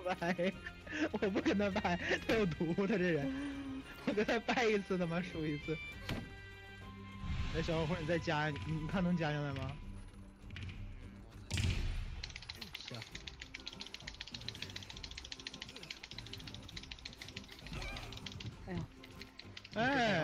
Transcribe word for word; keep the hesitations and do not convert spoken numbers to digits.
掰，我不跟他掰，他有毒，他这人，我跟他掰一次，他妈输一次。哎，小伙儿，你再加，你你看能加进来吗？行。 哎呀， 哎，